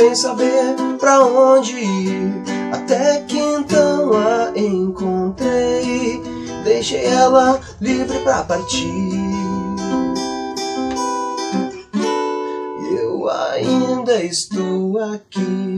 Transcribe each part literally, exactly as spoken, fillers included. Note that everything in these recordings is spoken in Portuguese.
sem saber pra onde ir, até que então a encontrei. Deixei ela livre pra partir. Eu ainda estou aqui.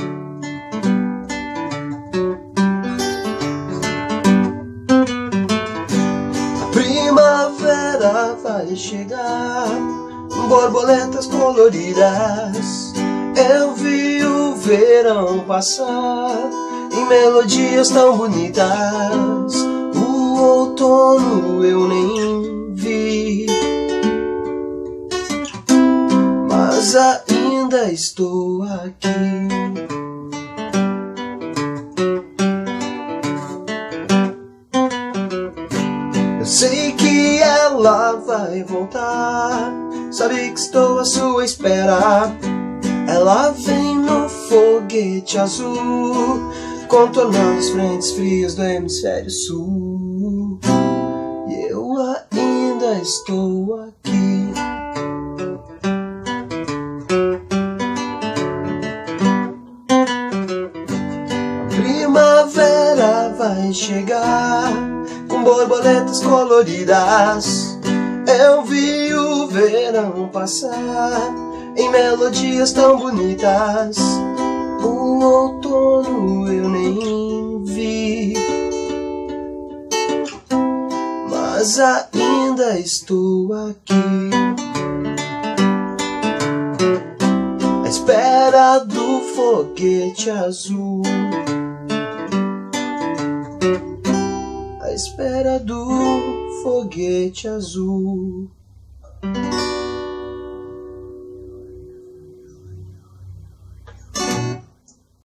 A primavera vai chegar, borboletas coloridas. Eu vi o verão passar em melodias tão bonitas. O outono eu nem vi, mas ainda estou aqui. Eu sei que ela vai voltar, sabe que estou à sua espera. Ela vem no foguete azul, contornando as frentes frias do hemisfério sul. E eu ainda estou aqui. A primavera vai chegar com borboletas coloridas. Eu vi o verão passar em melodias tão bonitas. O outono eu nem vi, mas ainda estou aqui, à espera do foguete azul, à espera do foguete azul.